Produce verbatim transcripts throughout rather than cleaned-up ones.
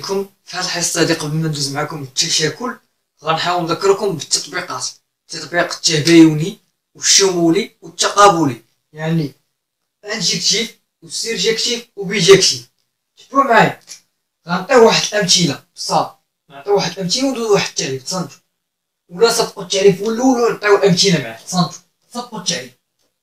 عليكم. في هذه الحصة هذه قبل ما ندوز معكم التشاكل غنحاول نذكركم بالتطبيقات، التطبيق التبايني والشمولي والتقابلي، يعني انجكتيف وسيرجكتيف وبيجكتيف. تبعوا معايا، غنعطيو واحد الامثله بصافي، نعطيو واحد الامثله وندوزو واحد التعريف تصنتو، ولا صدقوا التعريف الاول ونعطيو الامثله معاه تصنتو. صدقوا التعريف،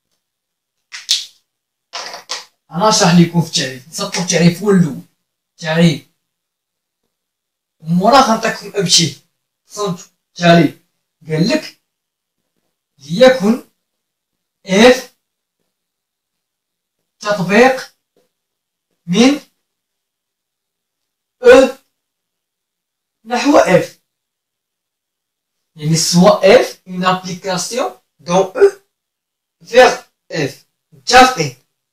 انا نشرح لكم في التعريف، صدقوا التعريف الاول تعريف، وموراه غنعطيكم امثله تصنتو. تعريف قال لك ليكن اف تطبيق من او نحو اف، يعني سوا اف une application dans e vers اف. متفقين؟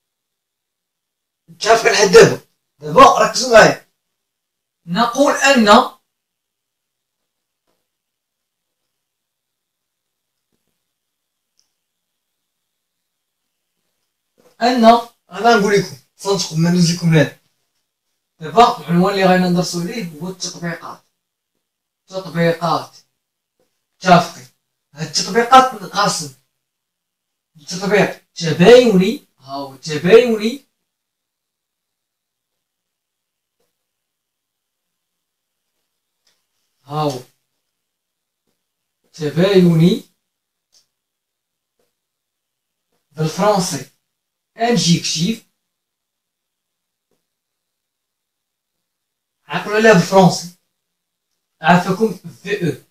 متفقين لحد دابا؟ دابا ركزوا معايا، نقول ان ان انا نقول لكم صدقوا ما ندوز لكم هذا. دابا العنوان اللي غادي ندرسو عليه هو التطبيقات. تطبيقات متفقين؟ هاد التطبيقات تنقسم لتطبيق تبايني، ها هو تبايني، ها هو تبايني بالفرنسي انجيكتيف، عقلوا عليها بالفرنسي عافاكم في او.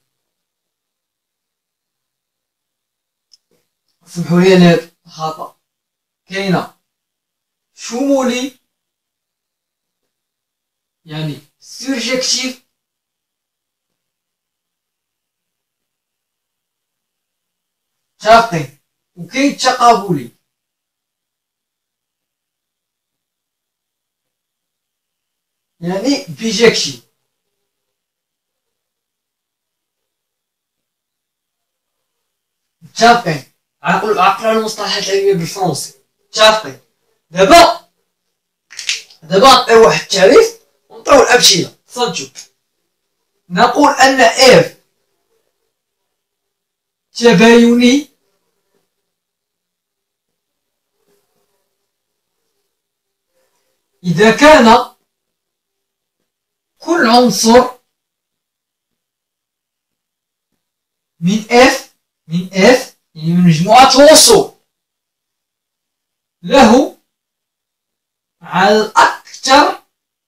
سمحوا لي على هاد الخطأ. كاينه شمولي يعني سيرجكتيف، متفقين؟ وكاين تقابلي، يعني بيجكتيف. متفقين؟ عقلوا عقلوا على المصطلحات العلميه بالفرنسي. متفقين؟ دابا دابا نعطيو واحد التعريف ونعطيو الامثله صنتو. نقول ان اف تبايني اذا كان كل عنصر من اف من اف يعني من مجموعة الوصول له على الأكثر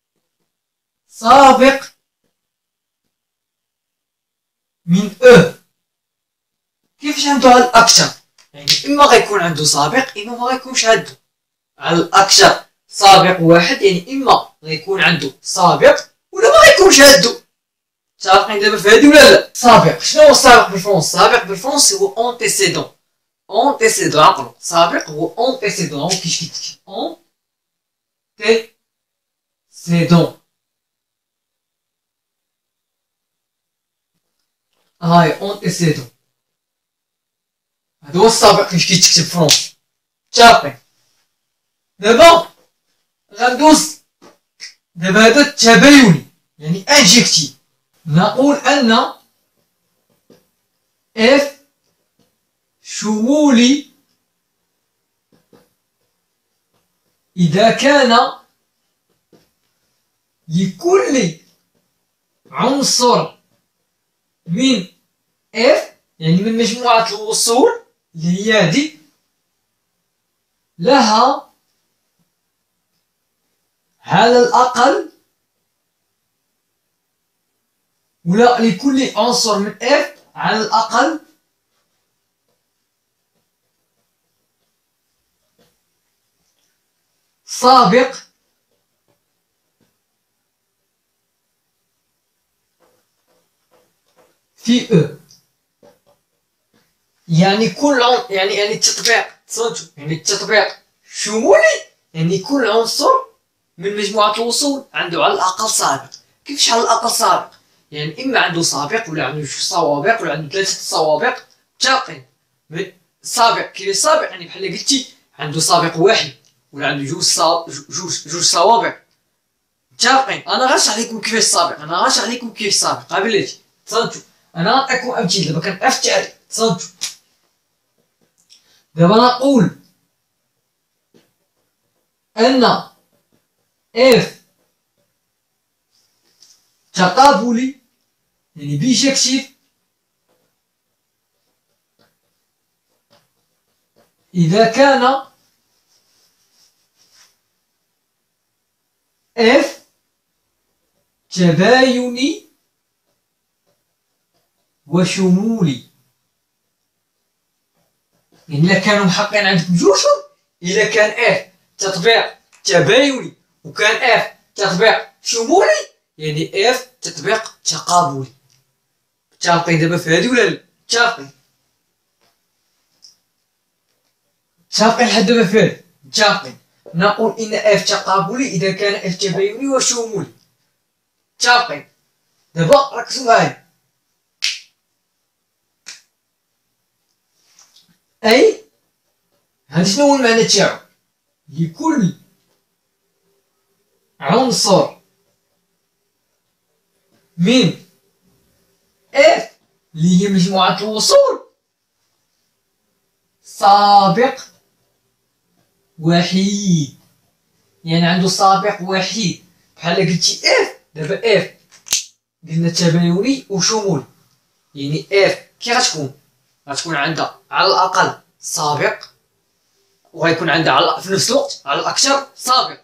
سابق من او. كيفاش عنده على الأكثر؟ يعني إما غيكون عنده سابق إما ما غيكونش عنده. على الأكثر سابق واحد، يعني إما غيكون عنده سابق ولا ما غيكونش عنده. متفقين دابا في هادي ولا لا؟ سابق، شنو هو السابق بالفرنسي؟ السابق بالفرنسي هو اونتيسيدون. اونتيسيدون، عقلوا، سابق هو اونتيسيدون، هو كيش كيتكتب اونتيسيدون. هاي اونتيسيدون، هذا هو السابق كيش كيتكتب فرنسي. متفقين؟ دابا غندوز دابا هذا التبايني يعني انجكتيف. نقول ان اف شمولي إذا كان لكل عنصر من F يعني من مجموعة الوصول اللي هي هادي لها على الأقل، ولا لكل عنصر من F على الأقل سابق في او. يعني كل عن... يعني يعني التطبيق تصنتو، يعني التطبيق شمولي يعني كل عنصر من مجموعة الوصول عنده على الأقل سابق. كيفاش على الأقل سابق؟ يعني إما عنده سابق ولا عنده جوج سوابق ولا عنده ثلاثة سوابق. متفقين؟ سابق كي سابق يعني بحال قلتي عنده سابق واحد ولا عنده جوج صا... جوج جوج سوابق. متفقين؟ انا غنشرح لكم كيفاش سابق، انا غنشرح لكم كيفاش سابق ها بلاتي تصنتو. انا غنعطيكم امثله دابا كنبقى في التعريف تصنتو. دابا نقول ان اف تقابلي يعني بيجكتيف إذا كان اف تبايني وشمولي. يعني إلا كانوا محققين عندكم جوجهم، إلا كان اف تطبيق تبايني وكان اف تطبيق شمولي، يعني اف تطبيق تقابلي. متفقين دابا في هادي ولا لا؟ متفقين؟ متفقين لحد دابا في هادي؟ متفقين. نقول إن اف تقابلي إذا كان اف تبايني وشمولي. متفقين؟ دابا ركزوا معايا. أي هادي شنو هو المعنى تاعو؟ لكل عنصر من اف اللي هي مجموعة الوصول سابق وحيد. يعني عنده سابق وحيد بحال قلتي اف. دابا اف قلنا تبايني وشمولي، يعني اف كي غتكون؟ غتكون عندها على الاقل سابق، وغيكون عندها على في نفس الوقت على الاكثر سابق.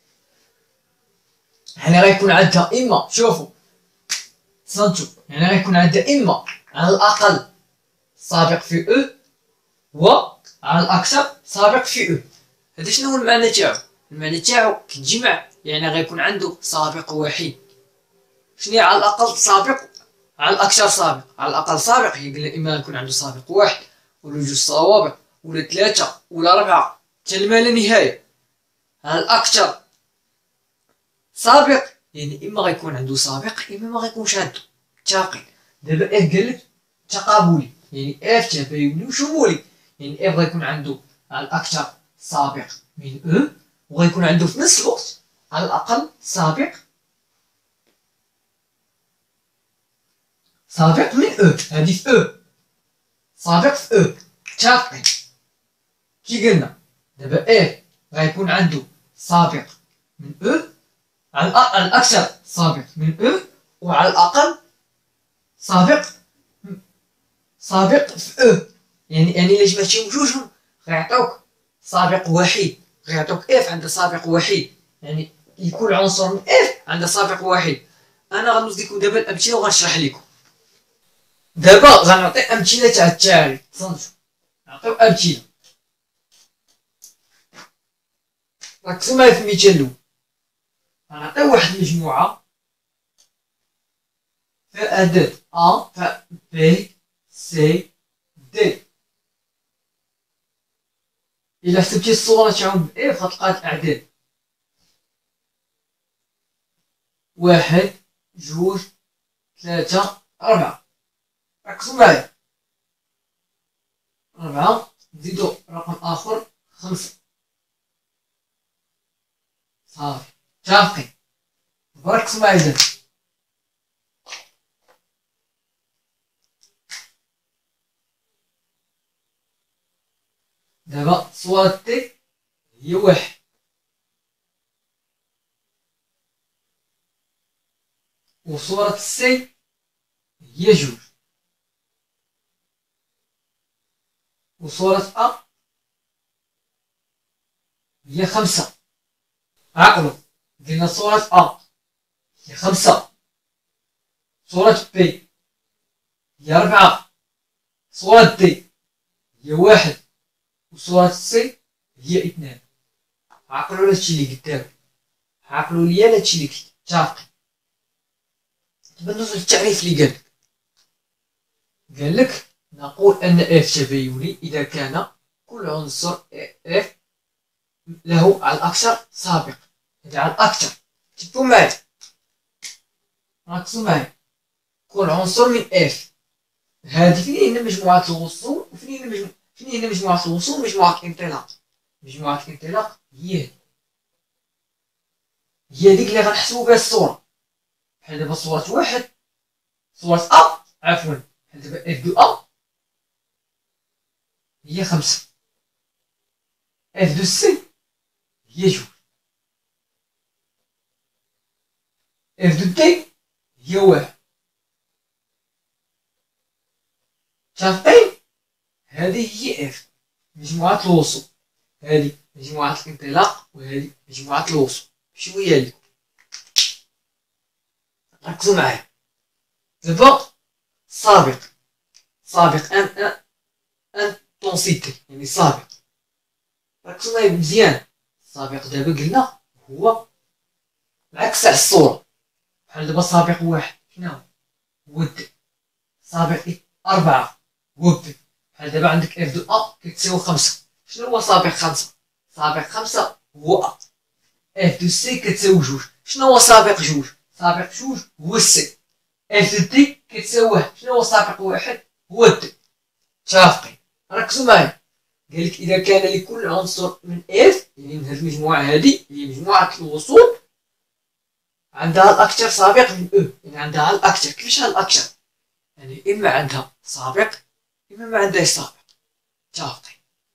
يعني غيكون عندها اما شوفوا تصنتو، يعني غيكون عندها اما على الاقل سابق في او وعلى الاكثر سابق في او. هذا شنو هو المعنى تاعو؟ المعنى تاعو كتجمع، يعني غيكون عنده سابق وحيد. شنو هي على الاقل سابق على الاكثر سابق؟ على الاقل سابق هي قلنا اما يكون عنده سابق واحد ولا جوج سوابق ولا ثلاثه ولا اربعه حتى ما لا نهايه. على الاكثر سابق يعني اما غيكون عنده سابق اما ما غيكونش عنده. متفقين؟ دابا اف قال لك تقابلي، يعني اف تبايني وشمولي، يعني اف غيكون عنده على الاكثر سابق من او وغيكون عنده في نفس الوقت على الاقل سابق سابق من او. هادي في او، سابق في او. متفقين؟ كي قلنا دابا اف غيكون عنده سابق من او على الاكثر سابق من او وعلى الاقل سابق سابق في او. يعني يعني الا جمعتيهم بجوجهم غيعطيوك سابق وحيد، غيعطيوك اف عندها سابق وحيد، يعني لكل عنصر من اف عندها سابق وحيد. انا غندوز لكم دابا الامثله وغنشرح لكم. دابا غنعطي امثله تاع التعريف تصنتو. نعطيو امثله، ركزوا معايا في المثال الاول. غنعطيو واحد المجموعه فيها اعداد ا فيها بي سي دي. الا حسبتي الصوره تاعهم باف غتلقى هاد الاعداد واحد جوج ثلاثه اربعه. ركزوا معايا، أربعة نزيدو رقم آخر خمسة. صافي متفقين؟ ركزوا معايا دابا. دابا صورة تي هي واحد، وصورة سي هي جوج، وصورة أ هي خمسة. عقلوا قلنا صورة أ هي خمسة، صورة بي هي أربعة، صورة دي هي واحد، وصورة سي هي اثنان. عقلوا هادشي اللي قدام، عقلوا ليا هادشي اللي كتب. متفقين؟ دابا ندوزو للتعريف اللي قالك. قالك نقول أن اف تبايني إذا كان كل عنصر اف له على الأكثر سابق. هذا على الأكثر، تبقوا معايا ركزوا معايا. كل عنصر من اف، هذه فين هنا مجموعة الوصول وفين هنا مجموعة فين هنا مجموعة الوصول ومجموعة الانطلاق. مجموعة الانطلاق هي هذه، هي ديك اللي غنحسبو بها الصورة. بحال دابا صورة واحد، صورة أ عفوا، بحال دابا اف دو أ هي خمسة، اف دو سي هي جوج، اف دو دي هي واحد. متفقين؟ هذه هي اف، مجموعة الوصول، هذه مجموعة الانطلاق وهذه مجموعة الوصول. شوية لكم ركزوا معايا دابا. سابق، سابق ان ان ان طونسيتي يعني سابق. ركزوا معايا مزيان. السابق دابا قلنا هو العكس على الصورة. بحال دابا سابق واحد شنو هو؟ هو الدي. سابق أربعة هو بي. بحال دابا عندك اف دو أ كتساوي خمسة. شنو هو سابق خمسة؟ سابق خمسة هو أ. اف دو سي كتساوي جوج. شنو هو سابق جوج؟ سابق جوج هو السي. اف دو دي كتساوي واحد. شنو هو سابق واحد؟ هو الدي. متفقين؟ ركزوا معايا. قالك إذا كان لكل عنصر من اف يعني من هاد المجموعة هادي اللي هي مجموعة الوصول عندها الأكثر سابق من او، يعني عندها الأكثر. كيفاش الأكثر؟ يعني إما عندها سابق إما ما عندهاش سابق. متفقين؟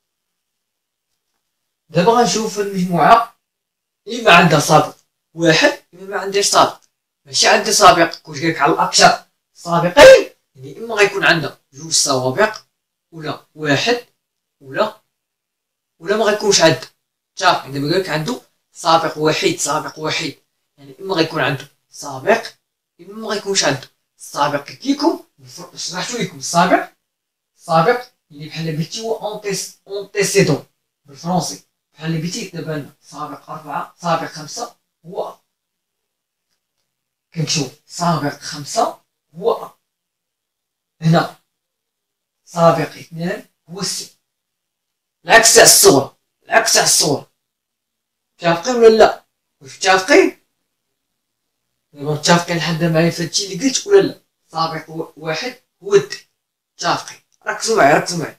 دابا غنشوف المجموعة إما عندها سابق واحد إما ما عندهاش سابق. ماشي عندها سابق واش قالك على الأكثر سابقين، يعني إما غيكون عندها جوج سوابق ولا واحد ولا ولا ما غيكونش عنده. متفقين؟ دابا قالك عنده سابق وحيد، سابق وحيد يعني إما غيكون عنده سابق إما ما غيكونش عنده. السابق قلت لكم شرحت لكم السابق، السابق اللي بحال قلتي هو اونتيس اونتيسيدون بالفرنسي. بحال اللي قلتي دابا سابق أربعة سابق خمسة هو أ. كنكتبو سابق خمسة هو أ. هنا سابق اثنان هو سي. العكس تاع الصورة، العكس تاع الصورة. متفقين ولا لا؟ واش متفقين؟ دابا متفقين لحد معايا في هادشي اللي قلت ولا لا؟ سابق واحد هو الدي. متفقين؟ ركزوا معايا ركزوا معايا.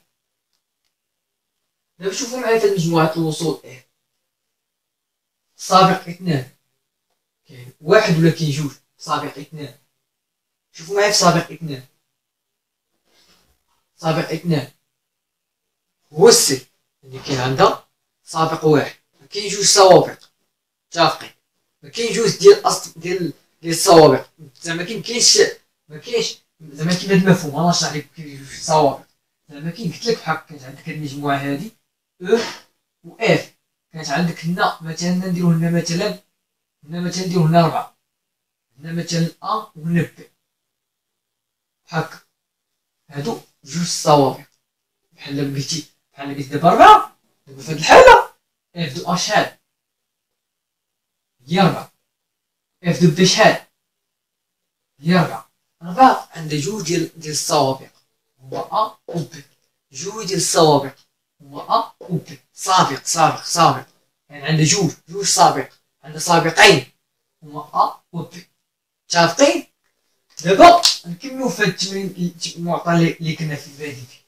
دابا شوفوا معايا في مجموعة الوصول ايه. سابق اثنان كاين واحد ولا كاين جوج؟ سابق اثنان. شوفوا معايا في سابق اثنان. سابق اثنان هو السي، يعني كاين عندها سابق واحد، ما كاين جوج سوابق. متفقين؟ ما كاين جوج ديال الاصل ديال ديال السوابق. زعما كاينش ما كاينش زعما كيما هاد المفهوم. انا نشرح لك كاين جوج سوابق. زعما كاين قلت لك بحال كانت عندك هاد المجموعه هادي او و اف، كانت عندك هنا مثلا نديرو هنا مثلا هنا مثلا نديرو هنا أربعة، هنا مثلا أ وهنا بي هاكا. هادو جوج سوابق. بحال قلتي بحال قلت دابا أربعة. دابا في هاد الحالة اف دو أ شحال؟ هي أربعة. اف دو بي شحال؟ هي أربعة. أربعة عندها جوج ديال ديال السوابق هو أ و بي. جوج ديال السوابق هو أ و بي. سابق سابق سابق يعني عندها جوج جوج سابق، عندها سابقين هما أ و بي. متفقين؟ دابا نكملو في هاد التمرين المعطى اللي كنا في البادي فيه.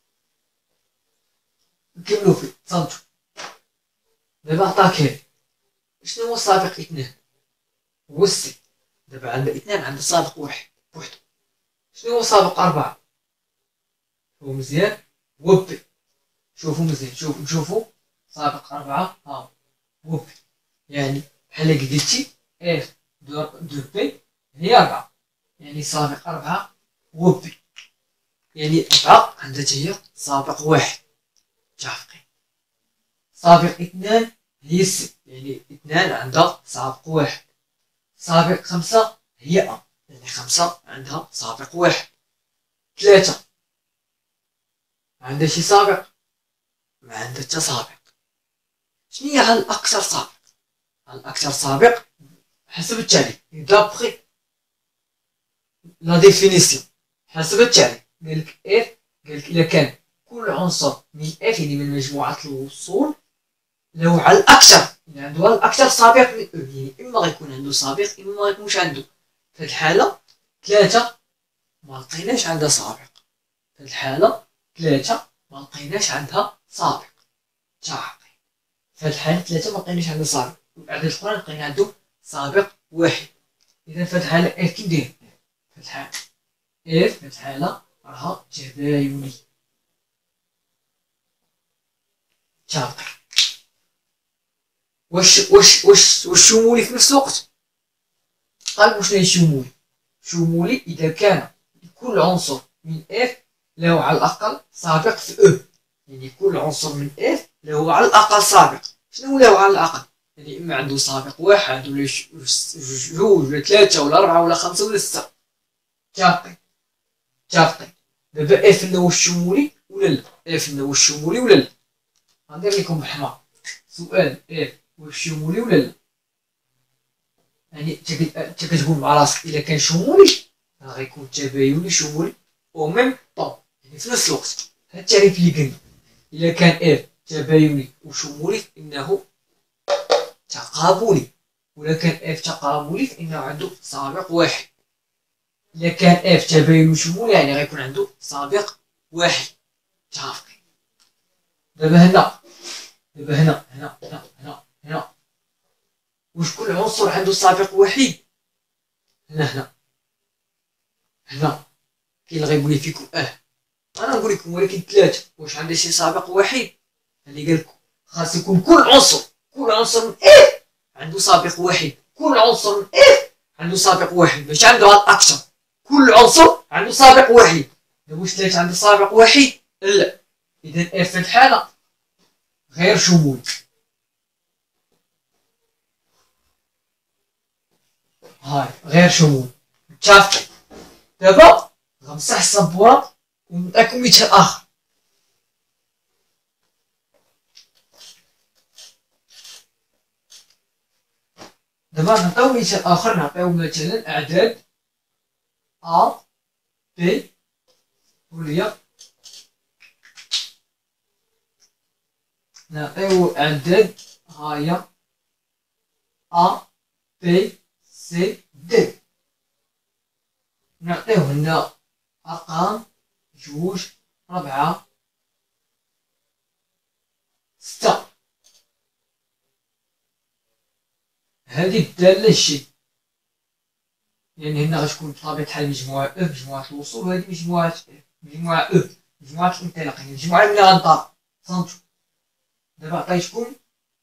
نكملو فيه تصنتو. دابا عطاك هادي. شنو هو سابق اثنان؟ هو السي. دابا عندنا اثنان عندها سابق واحد بوحدو. شنو هو سابق أربعة؟ شوفو مزيان هو بي. شوفو مزيان شوفو نشوفو سابق أربعة ها هو بي. يعني بحال قلتي اف دو دو بي هي أربعة، يعني سابق أربعة هو بي. يعني أربعة عندها تا هي سابق واحد. متفقين؟ سابق اثنان هي السي، يعني اثنان عندها سابق واحد. سابق خمسة هي أ، يعني خمسة عندها سابق واحد. ثلاثة عندها شي سابق؟ ما عندها تا سابق. شنو هي الأكثر سابق؟ الأكثر سابق حسب التعريف دابخي لا ديفينيسيون. حسب التعريف قالك اف، قالك إلا كان كل عنصر من اف يعني من مجموعة الوصول له على الأكثر يعني عنده الأكثر سابق من او، يعني إما غيكون عنده سابق إما ما غيكونش عنده. في هاد الحالة ثلاثة ما لقيناش عندها سابق. في هاد الحالة ثلاثة ما لقيناش عندها سابق. متفقين؟ في هاد الحالة ثلاثة ما لقيناش عندها سابق، والأعداد الأخرى لقينا عندو سابق واحد. إذا في هاد الحالة إف كي ندير؟ في هاد الحالة إف في هاد الحالة راها تبايني تابقي. واش واش واش واش شمولي في نفس الوقت؟ قال واش هي شمولي؟ شمولي إذا كان كل عنصر من إف له على الأقل سابق في أو، يعني كل عنصر من إف له على الأقل سابق. شنو له على الأقل؟ يعني إما عنده سابق واحد ولا جوج ولا ثلاثة ولا أربعة ولا خمسة ولا ستة. متفقين؟ متفقين. دابا إف لنا واش شمولي ولا لا؟ إف لنا واش شمولي ولا لا؟ غندير لكم بالحمار سؤال إف واش شمولي ولا لا؟ يعني انت كتقول مع راسك إلا كان شمولي راه غيكون تبايني شمولي أو ميم طون، يعني في نفس الوقت. هاد التعريف اللي قلنا إلا كان إف تبايني وشمولي فإنه تقابلي، ولا كان إف تقابلي فإنه عنده سابق واحد. إلا كان إف تباين وشمولي يعني غيكون عنده سابق واحد. متفقين؟ دابا هنا دابا هنا هنا هنا هنا هنا واش كل عنصر عنده سابق وحيد؟ هنا هنا هنا كاين اللي غيقول لي فيكم اه انا نقول لكم ولكن ثلاثة واش عندها شي سابق وحيد؟ اللي قال لكم خاص يكون كل عنصر كل عنصر من اف عنده سابق واحد، كل عنصر من اف عنده سابق واحد، ماشي عنده اكثر. كل عنصر عنده سابق واحد. دابا واش ثلاثة عنده سابق واحد؟ لا. اذا اف في الحالة غير شمولي. هاي غير شمول. متفقين؟ دابا غنمسح السبورة ونعطيكم مثال آخر. دابا نعطيو مثال آخر، نعطيو مثلا أعداد أ بي وهي نعطيو أعداد هاهي أ بي سي دي. نعطيو هنا أرقام جوج ربعة ستة. هذه الدالة الشي يعني هنا غتكون بطبيعة الحال مجموعة أو مجموعة الوصول، وهذه مجموعة مجموعة أو مجموعة الانطلاق، يعني مجموعة ملي غنطلق. فهمتو؟ دابا عطيتكم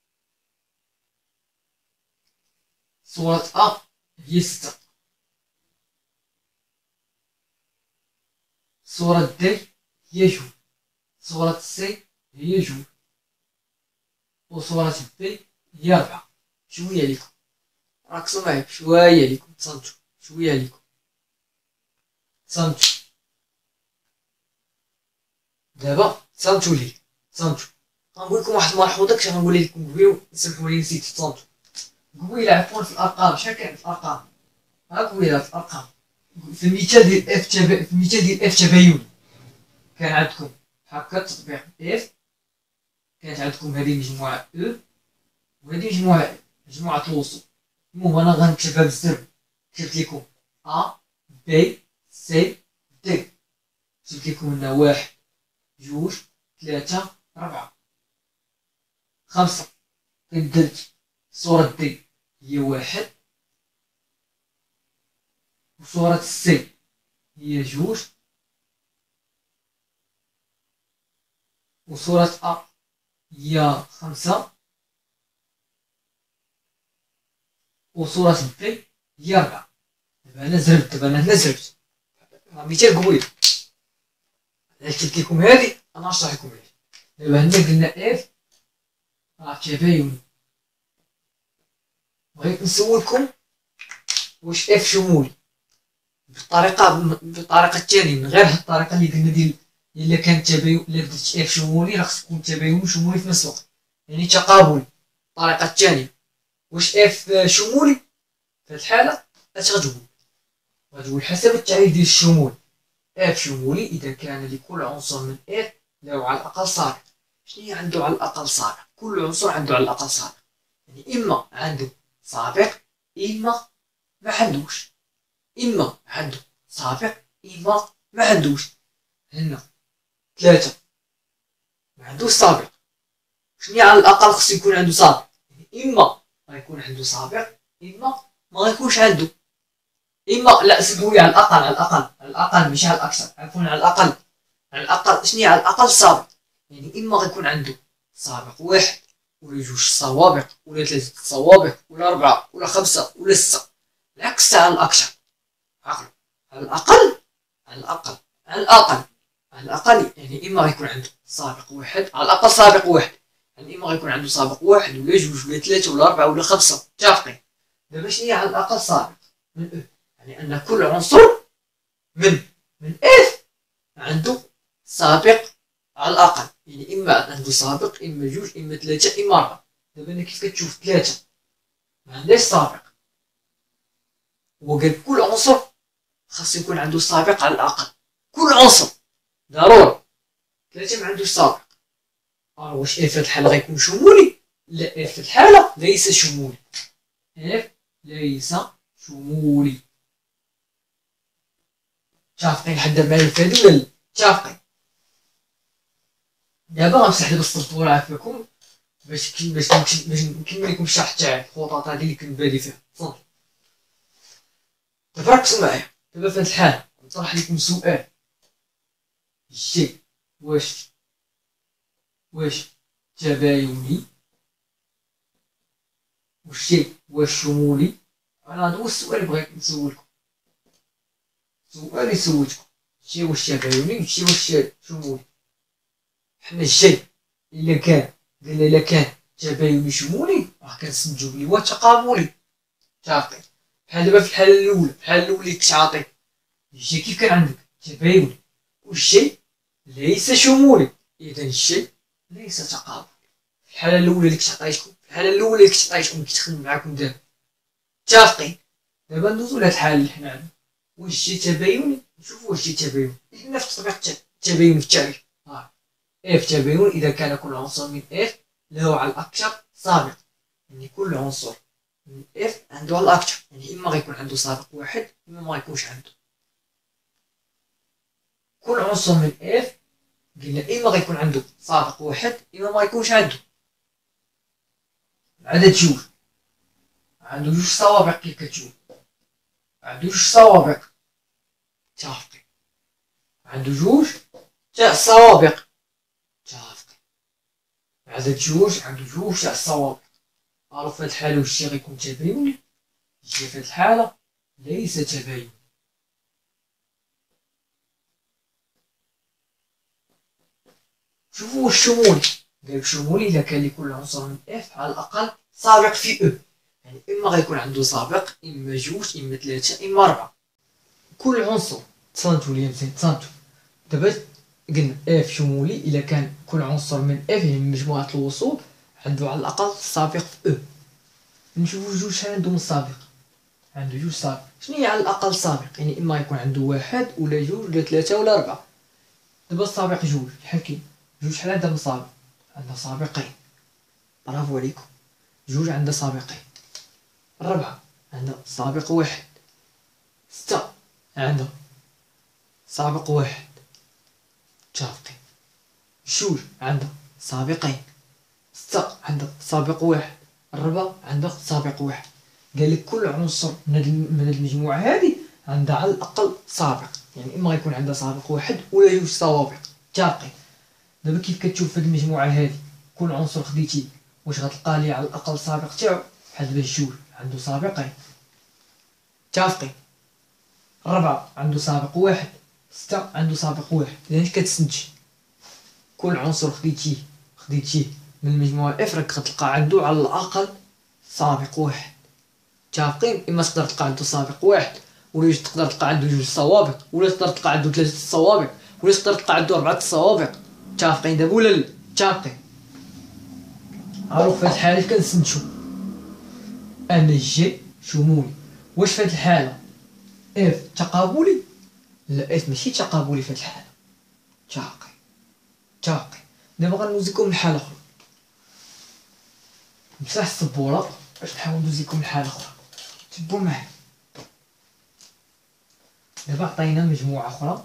صورة أ هي ستة، صورة دي هي جوج، صورة سي هي جوج، وصورة بي هي ربعة. شوية ليكم راكسو معايا، شوية ليكم تصنتو، شوية ليكم تصنتو. دابا تصنتو لي تصنتو. غنقول لكم واحد الملحوظة كنت غنقول لكم قبيل، سمحولي نسيت. تصنتو قبيلة عفوا في الأرقام. شحال كان في الأرقام؟ ها قبيلة في الأرقام في المثال ديال اف تبا... في المثال ديال اف تبايني كان عندكم هكا تطبيق اف، كانت عندكم هذه مجموعة او وهذه مجموعة مجموعة الوصول. المهم انا غنكتبها بالزر، كتبت لكم ا بي سي دي، كتبت لكم هنا واحد جوج ثلاثة ربعة خمسة. درت صورة دي هي واحد، وصورة سي هي جوج، وصورة أ هي خمسة، وصورة بي هي ربعة. دابا أنا زربت دابا أنا هنا زربت راه مثال قوي. كتبت لكم هادي أنا نشرح لكم هادي. دابا هنا قلنا اف راه تبايني. بغيت نسولكم واش اف شمولي بالطريقة بالطريقة الثانية من غير هاد الطريقة اللي قلنا ديال إلا كان تباين. إلا درت اف شمولي راه خص يكون تباين وشمولي في نفس الوقت، يعني تقابل. الطريقة الثانية واش اف شمولي؟ في هاد الحالة اش غتقول؟ غتقول حسب التعريف ديال الشمول اف شمولي إذا كان لكل عنصر من اف له على الأقل سابق. شنو عنده على الأقل سابق؟ كل عنصر عنده على الأقل سابق، يعني إما عنده سابق إما ما عندوش، إما عنده سابق إما ما عندوش. هنا ثلاثة ما عندوش سابق، شنو على الأقل خصو يكون عنده سابق؟ يعني إما غيكون عنده سابق اما ما غيكونش عنده، اما لا سمولي على الاقل، على الاقل على الاقل ماشي على الاكثر، غيكون على الاقل، على الاقل شنو هي على الاقل سابق، يعني اما غيكون عنده سابق واحد ولا جوج سوابق ولا ثلاثة سوابق ولا أربعة ولا خمسة ولا ستة، العكس على الأكثر. عقل على الأقل، على الأقل على الأقل على الأقل يعني إما غيكون عنده سابق واحد، على الأقل سابق واحد، يعني إما غيكون عنده سابق واحد ولا جوج ولا ثلاثة ولا أربعة ولا خمسة، متفقين؟ دابا شنو على الأقل سابق من أو، يعني أن كل عنصر من من إف عنده سابق على الأقل، يعني إما عنده سابق إما جوج إما ثلاثة إما أربعة. دابا أنا كيف كتشوف ثلاثة ما عندهاش سابق، هو قال كل عنصر خاصو يكون عنده سابق على الأقل، كل عنصر ضروري. ثلاثة ما عندوش سابق، أه واش إف في هاد الحالة غيكون شمولي؟ لا، إف في الحالة ليس شمولي، إف ليس شمولي. متفقين لحد دابا معايا في هادي ولا لا؟ متفقين. دابا غنمسح دابا السطور عافاكم باش باش باش نكمل لكم الشرح تاع الخطوط هادي اللي كنت بادي فيها. صافي دابا ركزوا معايا. دابا في هاد الحالة نطرح لكم سؤال، جي واش واش تبايني، وجي واش شمولي. انا هذا هو السؤال اللي بغيت نسولكم، السؤال اللي سولتكم جي واش تبايني وجي واش شمولي. حنا الجي الا كان قلنا الا كان تبايني شمولي راه كنستنتجو بلي هو تقابلي، متفقين؟ بحال دابا في الحالة الأولى، الحالة الأولى اللي كنت عاطيك الجي كيف كان عندك تبايني والجي ليس شمولي، إذا الجي ليس تقابلي. في الحالة الأولى اللي كنت عطيتكم، في الحالة الأولى اللي كنت عطيتكم كنت خدم معاكم دابا، متفقين؟ دابا ندوزو لهاد الحالة اللي حنا عندنا، واش جي تبايني، نشوفو واش جي تبايني، قلنا في تطبيق التباين في التعريف، ها اف تباين إذا كان كل عنصر من اف له على الأكثر سابق، يعني كل عنصر من اف عنده على الأكثر، يعني إما غيكون عنده سابق واحد إما ما غيكونش عنده. كل عنصر من اف قلنا إما غيكون عنده سابق واحد إما ما غيكونش عنده. العدد جوج عنده جوج سوابق كيف كتشوف، عنده جوج سوابق، متفقين؟ عنده جوج تاع السوابق، متفقين؟ العدد جوج عنده جوج تاع السوابق. الو في هاد الحالة واش غيكون تبايني؟ الجي في هاد الحالة ليس تبايني. شوفوا واش شمولي، قالك شمولي إلا كان لكل عنصر من اف على الأقل سابق في او، يعني إما غيكون عنده سابق إما جوج إما ثلاثة إما أربعة. كل عنصر تصنتو ليا مزيان، تصنتو دابا قلنا اف شمولي إلا كان كل عنصر من اف يعني من مجموعة الوصول عنده على الأقل سابق في او. نشوفو جوج شحال عندهم السابق، عنده جوج سابق. شنو هي على الأقل سابق؟ يعني إما يكون عنده واحد ولا جوج ولا ثلاثة ولا أربعة. دابا السابق جوج شحال كاين؟ جوج شحال عندها من سابق؟ عندها سابقين، برافو عليكم، جوج عندها سابقين. الربعة عندها سابق واحد. ستة عندها سابق واحد، متفقين؟ جوج عندها سابقين، ستة عندها سابق واحد، الربعة عندها سابق واحد. قالك كل عنصر من هاد المجموعة هادي عندها على الأقل سابق، يعني إما غيكون عندها سابق واحد ولا جوج سوابق، متفقين؟ دابا كيف كتشوف هاد المجموعة هادي كل عنصر خديتيه واش غتلقى ليه على الأقل سابق تاعو؟ بحال دابا جوج عنده سابقين، متفقين؟ الربعة عنده سابق واحد، ستة عنده سابق واحد. إذا كتستنتج كل عنصر خديتيه خديتيه من المجموعة اف راك غتلقى عنده على الأقل سابق واحد، متفقين؟ إما تقدر تلقى عنده سابق واحد ولا تقدر تلقى عنده جوج سوابق ولا تقدر تلقى عنده ثلاثة سوابق ولا تقدر تلقى عنده أربعة سوابق، متفقين دابا ولا لا؟ متفقين. الوغ في هاد الحالة كنستنتجو أن جي شمولي. واش في هاد الحالة اف تقابلي؟ لا، اف ماشي تقابلي في هاد الحالة، متفقين؟ متفقين. دابا غندوز لكم لحالة أخرى، نمسح السبورة باش نحاول ندوز لكم لحالة أخرى، تبعو معايا. دابا عطينا مجموعة أخرى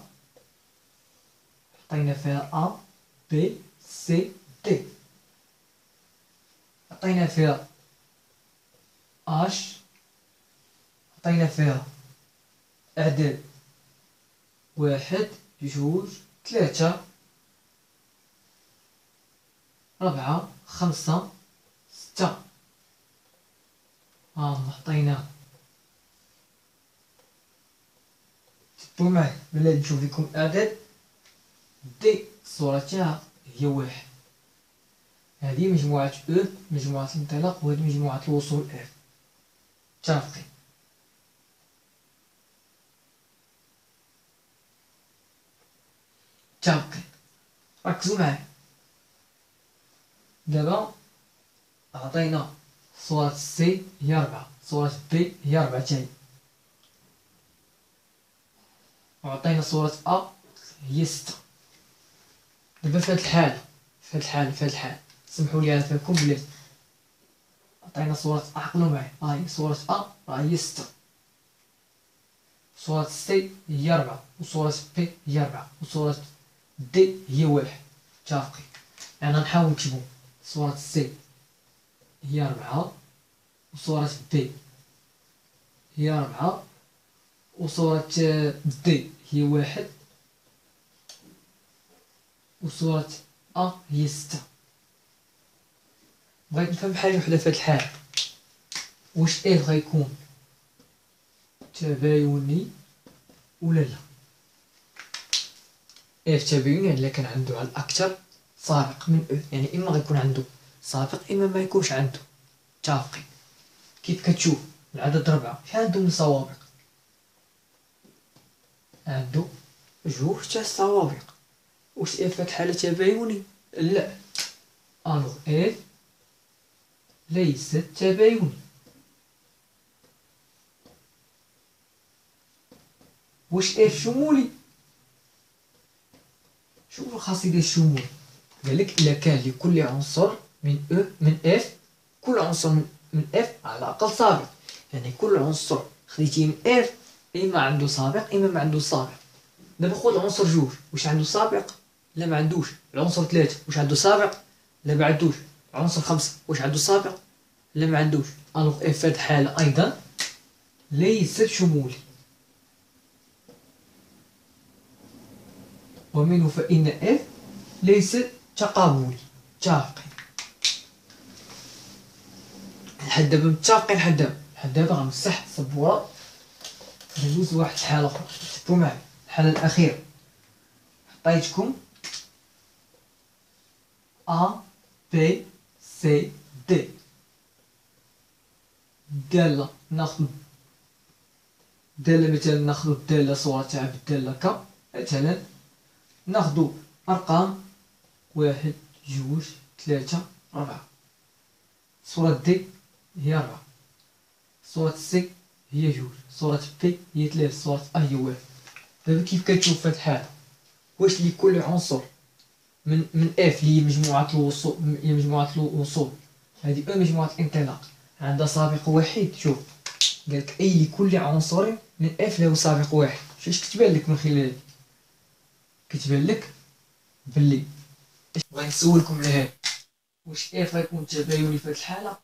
عطينا فيها أ بي سي دي، عطينا فيها اش حطينا فيها أعداد واحد جوج ثلاثة ربعة خمسة ستة، ها حطيناها. تبعوا معايا بلا نشوف لكم أعداد دي الصورة تاعها هي واحد. هذه مجموعة أو مجموعة الانطلاق، وهذه مجموعة الوصول اف. متفقين؟ متفقين. ركزوا معايا دابا. عطينا صورة سي هي ربعة، صورة بي هي ربعة تاني، وعطينا صورة أ هي ستة. دابا في هاد الحالة في هاد الحالة في هاد الحالة سمحوا لي نفهمكم بلاتي. عطينا صورة أ، عقلوا معايا، ها هي صورة أ راه هي ستة، صورة سي هي ربعة، وصورة بي هي ربعة، وصورة دي هي واحد. متفقين؟ أنا نحاول نكتبو صورة سي هي ربعة، وصورة بي هي ربعة، وصورة دي هي واحد، وصورة أ هي ستة. بغيت نفهم حاجة وحدة في هاد الحالة، واش إف غيكون تبايني ولا لا؟ إف تبايني يعني إلا كان عندو على الأكثر سابق من أو، يعني إما غيكون عندو سابق إما ما يكونش عندو. متفقين؟ كيف كتشوف العدد ربعة شحال عندو من سوابق؟ عندو جوج تاع السوابق. واش إف في هاد الحالة تبايني؟ لا. ألوغ إف ليست تبايني. واش إف شمولي؟ شوف خاص يدير شمول. قالك إلا كان لكل عنصر من أو من إف، كل عنصر من, من إف على الأقل سابق، يعني كل عنصر خديتيه من إف إما عنده سابق إما ما عنده سابق. دابا خذ العنصر جوج، واش عنده سابق؟ لا ما عندوش. العنصر ثلاثة واش عنده سابق؟ لا ما عندوش. العنصر خمسة واش عنده سابق؟ لا ما عندوش. ألوغ إف في هاد الحالة أيضا ليست شمولي. ومنه فإن إف ليس تقابلي. متفقين؟ لحد دابا متفقين؟ لحد دابا لحد دابا غنمسح السبورة ندوز لواحد الحالة أخرى. تبعوا معايا الحالة الأخيرة. عطيتكم أ بي سي دي دالة، ناخدو دالة مثلا، ناخدو الدالة صورة تاع بالدالة ك مثلا، ناخدو أرقام واحد جوج ثلاثة ربعة. صورة دي هي ربعة، صورة سي هي جوج، صورة بي هي ثلاثة، صورة أ هي واحد. دابا كيف كتشوف في هاد الحالة؟ واش لكل عنصر من من اف اللي هي مجموعة الوصول، هي مجموعة الوصول هذه أو مجموعة الانطلاق عندها سابق واحد؟ شوف قالك أي لكل عنصر من اف له سابق واحد. فاش كتبان لك من خلال كتبان لك بلي بغيت نسولكم على هاد، واش اف غيكون تبايني في هاد الحالة؟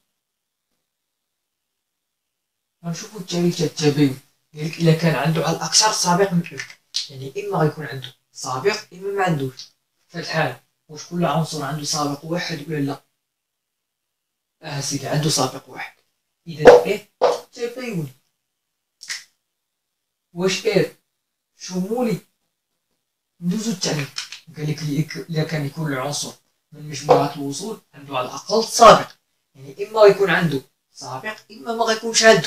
غنشوفو التعريف تاع التباين. قالك إلا كان عندو على الأكثر سابق من أو، يعني إما غيكون عندو سابق إما ما عندوش. في هاد الحالة واش كل عنصر عندو سابق واحد ولا لا؟ اه سيدي عندو سابق واحد، إذا اف تبايني. واش اف شمولي؟ ندوزو التعريف. قالك إلا كان يكون العنصر من مجموعة الوصول عندو على الأقل سابق، يعني إما غيكون عندو سابق إما ما غيكونش عندو.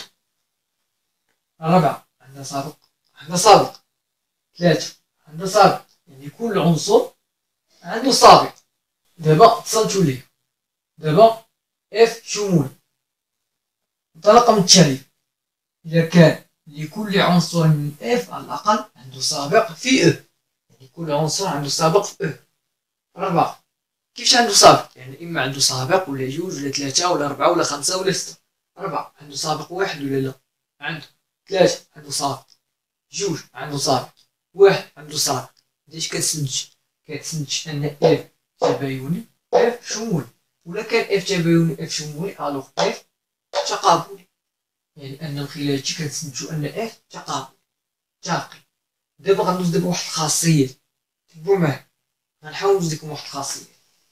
ربعة عندها سابق عندها سابق، ثلاثة عندها سابق، يعني كل عنصر عنده سابق. دابا تصنتو ليه. دابا اف شمول انطلق من التعريف. إذا كان لكل عنصر من اف على الأقل عنده سابق في او، يعني كل عنصر عنده سابق في او. ربعة كيفاش عنده سابق؟ يعني إما عنده سابق ولا جوج ولا ثلاثة ولا ربعة ولا خمسة ولا ستة. ربعة عنده سابق واحد ولا لا؟ عنده. ثلاثة عنده سابق، جوج عنده سابق، واحد عنده سابق. علاش كتسنتج؟ كتسنتج أن اف تبايني اف شمولي، ولا كان اف تبايني اف شمولي ألوغ اف تقابلي. يعني أن من خلال هادشي كنستنتجو أن اف تقابل تاقي. دابا غندوز دابا واحد الخاصية، تبعو معايا، غنحاول ندوز لكم واحد الخاصية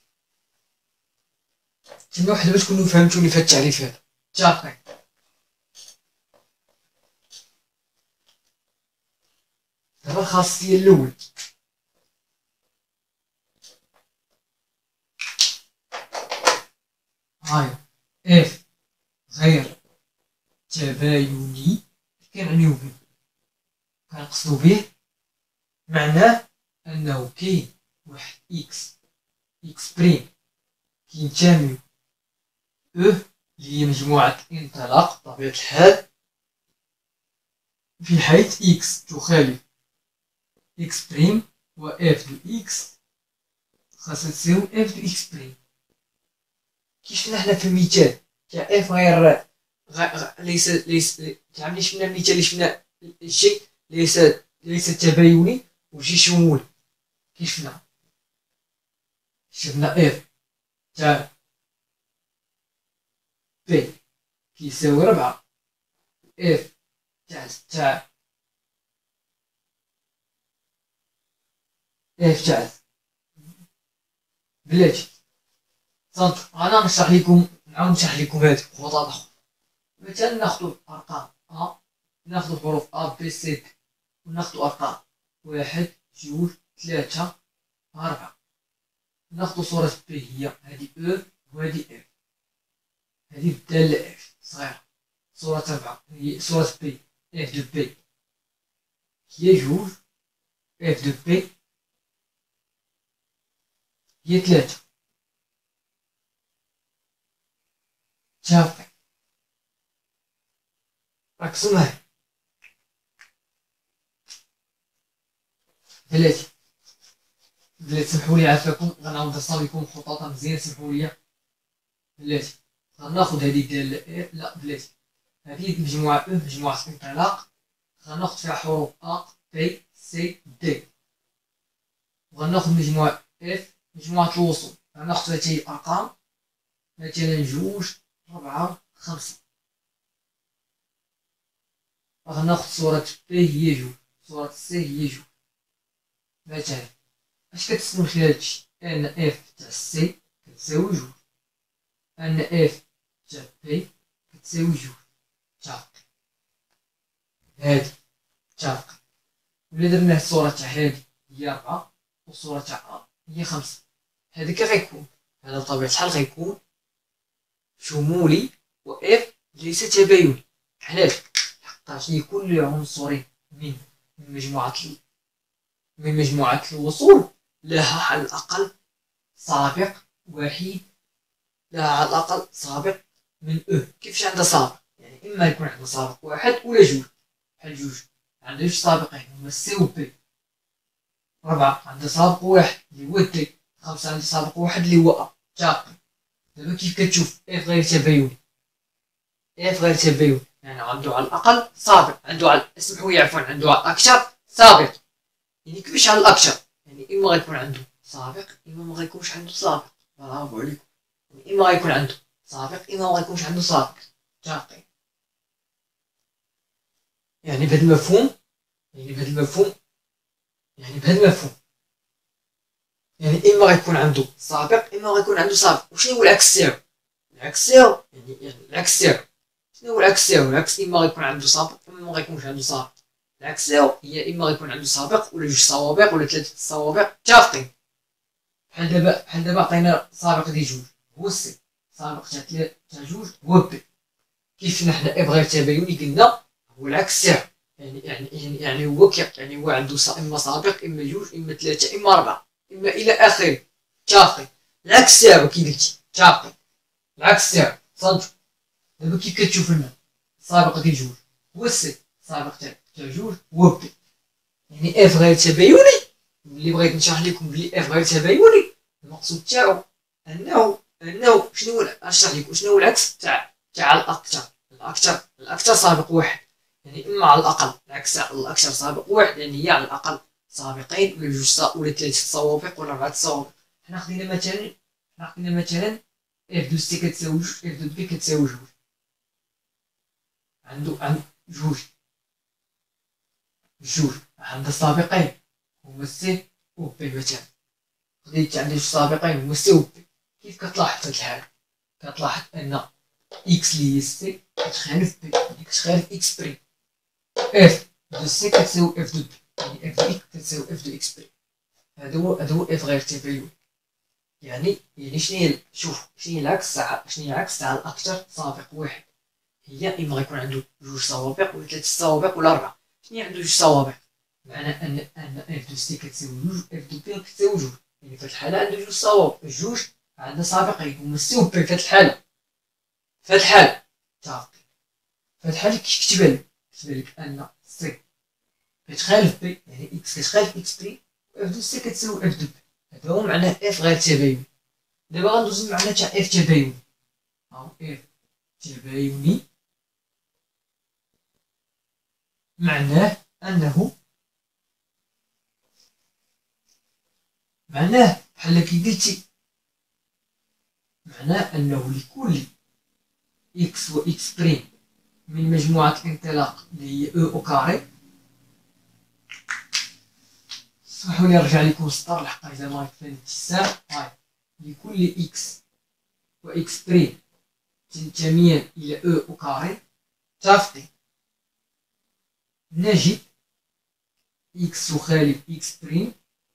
كلمة وحدة باش تكونوا فهمتوني في هاد التعريف هذا. تاقي دابا الخاصية الأول هاي اف غير تبايني، كنعنيو به كنقصدو به معناه أنه كاين واحد إكس إكس بريم كينتمي أو اللي هي مجموعة انطلاق بطبيعة الحال، في حيث إكس تخالف إكس بريم و إف دو إكس خاصها تساوي إف دو إكس بريم. كي شفنا حنا في المثال تاع إف غير ليس ليس تاع ملي شفنا المثال اللي شفنا الشيء ليس ليس تبايني وشي شمولي. كي شفنا شفنا إف تاع بي كيساوي ربعة، إف تاع تاع إف تاع بلاتي صنت. أنا نشرح لكم نعاود نشرح لكم هادي بخطوات أخرى. مثلا ناخدو الأرقام أ، ناخدو حروف أ بي سي دي، وناخدو أرقام واحد جوج ثلاثة أربعة، ناخدو صورة بي هي هادي أو وهادي إف، هادي الدالة إف صغيرة. صورة أربعة هي صورة بي إف دو بي هي جوج، إف دو بي هي ثلاثة. تافقي ركزو معايا بلاتي بلاتي سمحولي عافاكم غنعاود نرسم لكم خطوطا مزيان. سمحولي بلاتي غناخد هادي ديال إف، لا بلاتي هادي مجموعة أو مجموعة انطلاق غناخد فيها حروف أ بي سي دي، وغناخد مجموعة إف مجموعة الوصول غناخد فيها تاهي أرقام مثلا جوج ربعة خمسة. غناخد صورة بي هي جوج، صورة سي هي جوج. مثلا اش كتسمى من خلال هادشي؟ ان اف تاع سي كتساوي جوج، ان اف تاع بي كتساوي جوج. تافقي هادي تافقي. ولا درنا الصورة تاع هادي هي ربعة والصورة تاع أ هي خمسة، هذا كيف غيكون؟ هذا بطبيعة الحال غيكون شمولي و اف ليس تبايني. علاش؟ حقاش كل عنصر من مجموعة من مجموعة الوصول لها على الأقل سابق واحد، لها على الأقل سابق من أو. كيفاش عندها سابق؟ يعني إما يكون عندها سابق واحد ولا جوج، بحال جوج عندها جوج سابقين هما سي و بي. ربعة عندها سابق واحد اللي هو دي، خمسة عندها سابق واحد اللي هو أ. تاقي دابا كيف كتشوف إف غير تبايني؟ إف غير تبايني يعني عنده على الأقل سابق، عنده على اسمحولي عفوا عنده على الأكثر سابق. يعني كيفاش على الأكثر؟ يعني إما غيكون عنده سابق إما ما غيكونش عنده سابق. برافو عليكم. يعني إما غيكون عنده سابق إما ما غيكونش عنده سابق. تاقي يعني بهذا المفهوم، يعني بهذا المفهوم يعني بهذا المفهوم يعني إما غيكون عنده سابق إما غيكون عنده سابق. وشنو هو العكس تاعو؟ العكس تاعو يعني يعني العكس تاعو شنو هو العكس تاعو؟ العكس إما غيكون عنده سابق إما ما غيكونش عنده سابق. العكس تاعو هي إما غيكون عنده سابق ولا جوج سوابق ولا ثلاثة سوابق. متفقين؟ بحال دابا بحال دابا عطينا سابق ديال جوج هو سي، سابق تاع ثلاثة تاع جوج هو بي. كيف شفنا حنا إف غير تبايني قلنا هو العكس تاعو. يعني يعني يعني يعني هو كي يعني هو عنده إما سابق إما جوج إما ثلاثة إما أربعة إما إلى آخره. متفقين؟ العكس تاعو كي قلتي. متفقين؟ العكس تاعو صنتو. دابا كيف كتشوف لنا السابق ديال جوج هو سي، السابق تاع تاع جوج هو بي. يعني اف غير تبايني اللي بغيت نشرح لكم بلي اف غير تبايني المقصود تاعو انه انه شنو نشرح لكم شنو هو العكس تاع تاع الاكثر. الاكثر الاكثر سابق واحد يعني اما على الاقل العكس تاع الاكثر سابق واحد يعني هي على الاقل سابقين ولا جوج ولا ثلاثه سوابق ولا اربعه سوابق. حنا خدينا مثلا حنا خدينا مثلا اف دو سي كتساوي جوج اف دو بي كتساوي جوج. عنده عند جوج جوج عند السابقين هما سي و بي. مثلا خديت عندي جوج سابقين هما سي و بي. كيف كتلاحظ في هاد الحالة؟ كتلاحظ ان اكس لي هي سي كتخالف بي، يعني كتخالف اكس بريم. اف دو سي كتساوي اف دو بي، يعني اف دو اكس كتساوي اف دو اكس بريم. هذا هو هذا هو اف غير تباين. يعني يعني شنو هي؟ شوف شنو هي العكس تاع شنو هي العكس تاع الاكثر سابق واحد؟ هي اما غيكون عنده جوج سوابق ولا ثلاث سوابق ولا اربعه. شنو هي عنده جوج سوابق؟ معنى ان ان اف دو سي كتساوي جوج، اف دو بي كتساوي جوج، يعني في هاد الحاله عنده جوج سوابق. جوج عندنا سابقين هما سي و بي. في هاد الحاله في هاد الحاله تعرف في هاد الحاله كيف كتبان لك؟ كتبان لك ان سي كتخالف بي، يعني اكس كتخالف اكس بي، و اف دو سي كتساوي اف دو بي. هذا هو معنى اف غير تباين. دابا غندوزو للمعنى تاع اف تبايني. ها اف تبايني معناه انه معناه بحال كي قلتي معناه انه لكل اكس و اكس بريم من مجموعة الانطلاق اللي هي او او كاري. اسمحوا لي نرجع لكم السطر لحق اذا ما كفاني الاتساع. هاي لكل اكس و اكس بريم تنتميان الى او او كاري تافقي نجد اكس تخالف اكس بريم.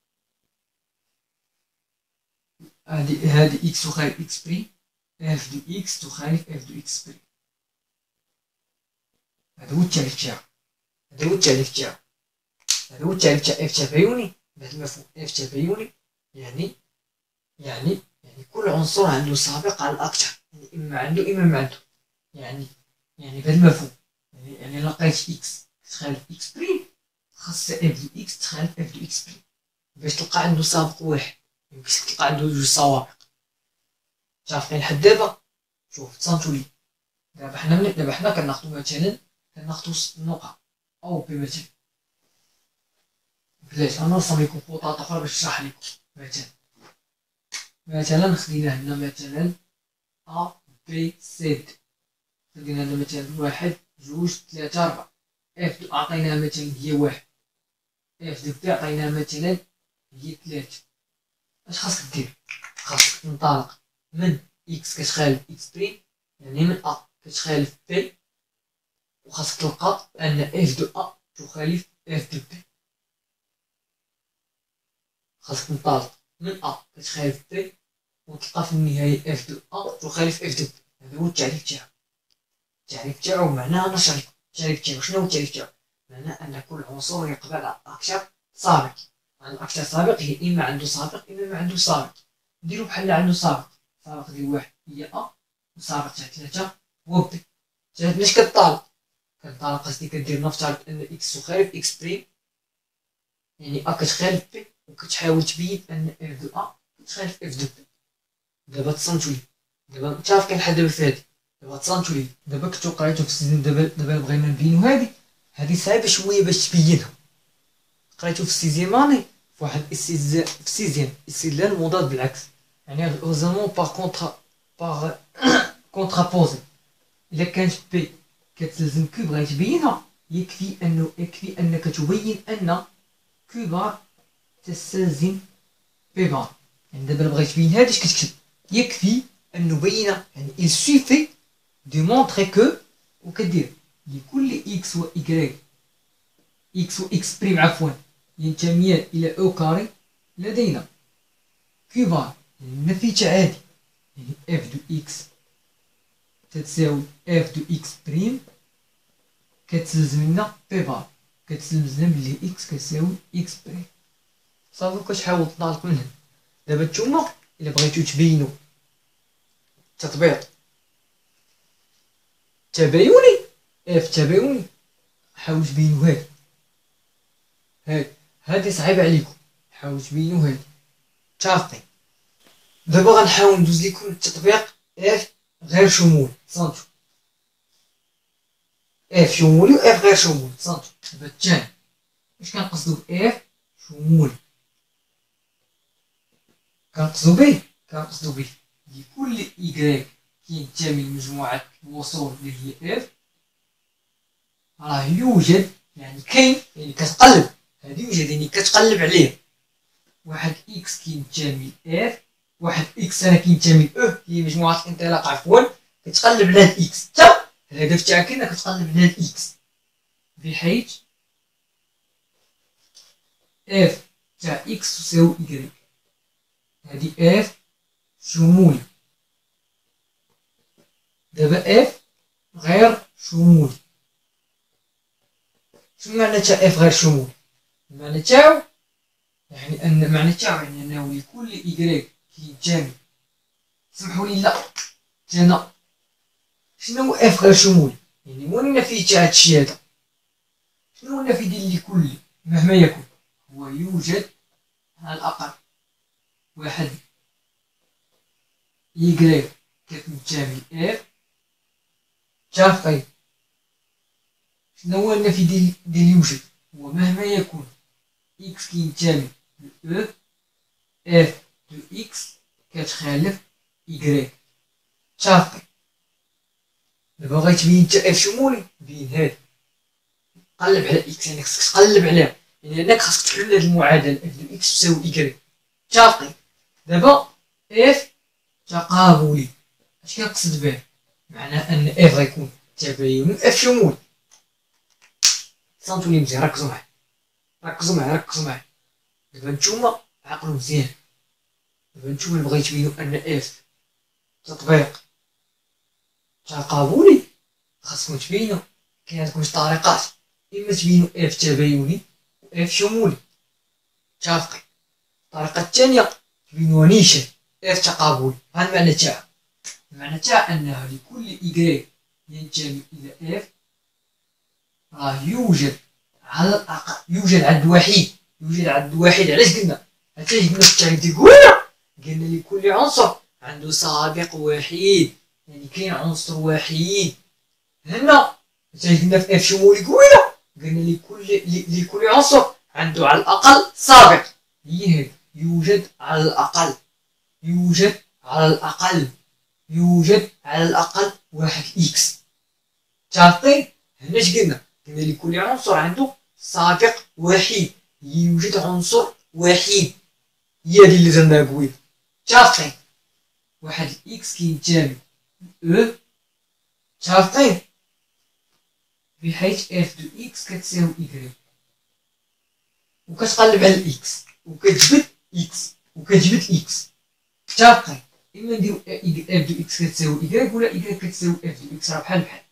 هادي هادي اكس تخالف اكس بريم، اف دو اكس تخالف اف دو اكس بريم. هذا هو التعريف تاعو هذا هو التعريف تاعو هذا هو التعريف تاع اف تبايني. بهذا المفهوم اف تبايني يعني يعني يعني كل عنصر عنده سابق على الاكثر، يعني اما عنده اما ما عنده. يعني يعني بهذا المفهوم يعني يعني لقيت اكس تخالف اكس بريم خاص اف دو اكس تخالف اف دو اكس بريم باش تلقى عنده سابق واحد. يمكنش تلقى عنده جوج سوابق. شايفين لحد دابا؟ شوف تصنتوا لي. دابا حنا دابا حنا كناخدو مثلا كناخدو النقطة او بي مثلا. بلاش انا نرسم لكم خطوط اخرى باش نشرح لكم. مثلا مثلا خدينا هنا مثلا ا بي سي د. خدينا هنا مثلا واحد جوج ثلاثة أربعة. اف دو عطيناها مثلا هي واحد، اف دو بي عطيناها مثلا هي ثلاثة. اش خاصك دير؟ خاصك تنطلق من اكس كتخالف اكس بريم، يعني من ا كتخالف بي، وخاصك تلقى ان اف دو ا تخالف اف دو بي. خاصك تنطلق من ا كتخالف بي وتلقى في النهاية اف دو ا تخالف اف دو بي. هذا هو التعريف تاعو. التعريف تاعو معناه نشرح لكم التعريف تاعو. شنو هو التعريف تاعو؟ معناه ان كل عنصر يقبل على اكثر سابق. يعني الاكثر سابق هي اما عنده سابق اما ما عنده سابق. نديرو بحال عنده سابق. سابق ديال واحد هي ا، وسابق تاع ثلاثة هو بي. جات باش كطالق كطالق قصدي كدير نفترض ان اكس تخالف اكس بريم، يعني ا كتخالف بي وكتحاول تبين ان اف دو ا كتخالف اف دو بي. دابا تصنتوا لي. دابا انت عارف كنحل دابا في هادي. دابا تصنتوا لي. دابا كنتو قريتو في السيزون. دابا دابا بغينا نبينو هادي. هادي صعيبه شويه باش تبينها. قريتو في السيزيام اني في واحد السيزيام في السيزيام استدلال مضاد بالعكس، يعني الريزونمون باغ كونترا باغ كونترابوزي. الا كانت بي كتلزم كو بغيت تبينها يكفي انه يكفي انك تبين ان كو بار تستلزم بي بار. يعني دابا بغيت تبين هادي اش كتكتب؟ يكفي ان نبين، يعني il suffit de montrer que وكدير لكل اكس و y اكس و اكس بريم عفوا ينتميان الى او كاري لدينا كي بار، يعني النفي عادي، يعني اف دو اكس تتساوي اف دو اكس بريم كتلزم لنا بي بار، كتلزم لنا بلي اكس كتساوي اكس بريم. صافي كتحاول تنطلق من هنا. دابا نتوما الا بغيتو تبينو تطبيق تبايني اف تبايني حاول تبينو هادي هادي هادي صعيبه عليكم. حاول تبينو هادي تافقي. دابا غنحاول ندوز لكم التطبيق اف غير شمولي. صنتو اف شمولي و اف غير شمولي. صنتو دابا الثاني واش كنقصدو باف شمولي؟ كنقصدو بيه كنقصدو بيه لكل إيكغيك كينتمي لمجموعة الوصول اللي هي اف راه يوجد يعني كاين يعني كتقلب، هادي يوجد يعني كتقلب عليه واحد اكس كينتمي لاف، واحد اكس انا كينتمي لاو، هي مجموعه الانطلاق عفوا، كتقلب على هاد اكس، حتى الهدف تاعك انك تقلب على هاد اكس، بحيث اف تاع اكس تساوي ايكغيك. هادي اف شمولي. دابا اف غير شمولي. شنو معنى تاع اف غير شمولي؟ المعنى تاعو يعني ان المعنى تاعو يعني انه لكل ايكغيك كينتمي، سمحولي لا انا شنو هو اف غير شمولي؟ يعني هو النفي تاع هادشي هذا. شنو هو النفي ديال لكل مهما يكن؟ هو يوجد على الاقل واحد يكغيك كتنتمي لاف تافقي. شنو هو النفي ديال ديال يوجد؟ هو مهما يكون اكس كينتمي ل اف دو اكس كتخالف يكغيك تافقي. دابا بغيت تبين نتا اف شمولي، بين هاد قلب على اكس، يعني خصك تقلب عليها، يعني انك خاصك تحل هاد المعادله اف دو اكس تساوي يكغيك تافقي. دابا اف تقابلي اش كنقصد به؟ معناه ان اف غيكون تباين اف شمولي. صنتو لي مزيان، ركزوا معايا ركزوا معايا ركزوا معايا. دابا نتوما عقلوا مزيان. دابا نتوما بغيتو تبينوا ان اف تطبيق تقابلي، خاصكم تبينوا كاين عندكم جوج طريقات، اما تبينوا اف تبايني و اف شمولي تافقي. الطريقه الثانيه تبينوها نيشان اف تقابلي. ها المعنى تاعها، المعنى تاعها انه لكل ايكغيك ينتمي الى اف راه يوجد على الاقل يوجد عدد وحيد. يوجد عدد واحد. علاش قلنا؟ حتى جبنا في التعريف ديال قلنا قلنا لكل عنصر عنده سابق وحيد، يعني كاين عنصر وحيد. هنا حتى قلنا في اف شمولي قويله قلنا لكل لكل عنصر عنده على الاقل سابق. هي هذه يوجد على الاقل يوجد على الاقل يوجد على الاقل واحد اكس تافقين. هنا اش قلنا؟ قلنا لكل عنصر عنده سابق وحيد، يوجد عنصر وحيد. هي هذه اللي درناها قويله تافقين. واحد اكس كينتمي او تافقين، بحيث اف دو اكس كتساوي ايكغيك، وكتقلب على الاكس وكتجبد اكس وكتجبد اكس متفقين. اما نديرو اف دو اكس كتساوي ايكغيك ولا ايكغيك كتساوي اف دو اكس، راه بحال بحال.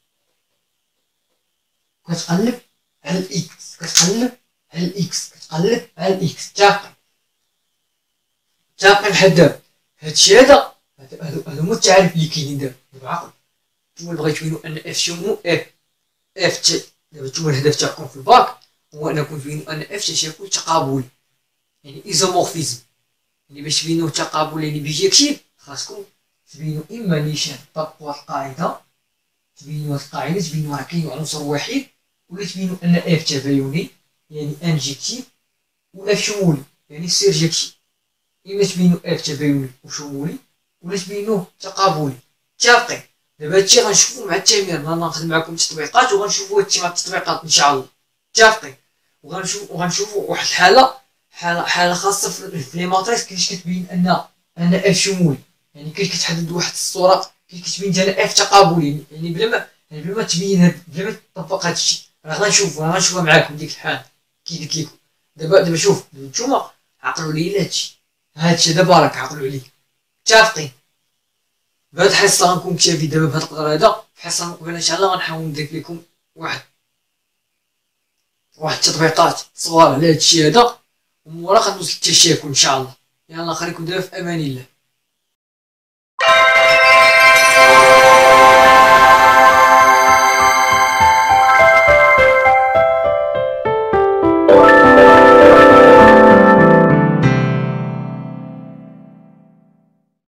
كتقلب على الاكس كتقلب على الاكس كتقلب على الاكس متفقين متفقين لحد دابا. هادشي هذا هادو هما التعاريف اللي كاينين دابا. دابا عقل نتوما بغيتو تبينو ان اف شمو اف اف ت دابا نتوما الهدف تاعكم في الباك هو انكم تبينو ان اف تشكل تقابلي، يعني ايزومورفيزم. يعني باش تبينو تقابل يعني بيجيكتيف خاصكم تبينو اما نيشان طبقوا القاعده، تبينو القاعده تبينو راه كاين عنصر واحد، ولا تبينو ان اف تبايني يعني انجيكتيف و اف شمولي يعني سيرجيكتيف. اما تبينو اف تبايني وشمولي ولا تبينوه تقابلي متفقين. دابا هادشي غنشوفو مع التمرين، انا غنخدم معكم التطبيقات وغنشوفو هادشي مع التطبيقات ان شاء الله متفقين. وغنشوف وغنشوفو واحد الحاله حاله حاله خاصه في لي ماتريس كيفاش كتبين ان ان اف شمولي، يعني كيفاش كتحدد واحد الصوره كيفاش كتبين ان اف تقابلي، يعني بلا ما يعني بلا ما تبين هاد بلا ما تطبق هادشي. راه غنشوفو راه غنشوفها معاكم ديك الحال كي قلت لكم. دابا دابا شوف نتوما عقلوا لي هادشي هادشي دابا راك عقلوا عليه متفقين. بهاد الحصه غنكون مكتفي دابا بهاد القدر هذا. في حصه مقبله ان شاء الله غنحاول نضيف لكم واحد واحد التطبيقات صغار على هادشي هذا، ومورا غندوز للتشاكل ان شاء الله. يلا خليكم دابا في امان الله.